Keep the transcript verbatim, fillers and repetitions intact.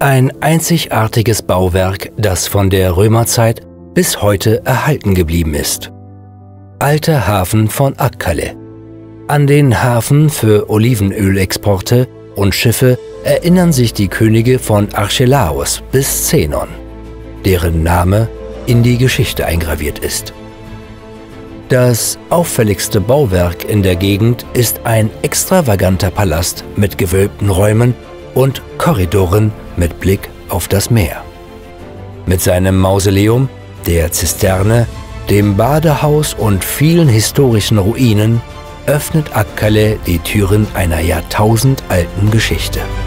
Ein einzigartiges Bauwerk, das von der Römerzeit bis heute erhalten geblieben ist. Alter Hafen von Akkale. An den Hafen für Olivenölexporte und Schiffe erinnern sich die Könige von Archelaos bis Zenon, deren Name in die Geschichte eingraviert ist. Das auffälligste Bauwerk in der Gegend ist ein extravaganter Palast mit gewölbten Räumen und Korridoren mit Blick auf das Meer. Mit seinem Mausoleum, der Zisterne, dem Badehaus und vielen historischen Ruinen öffnet Akkale die Türen einer jahrtausendalten Geschichte.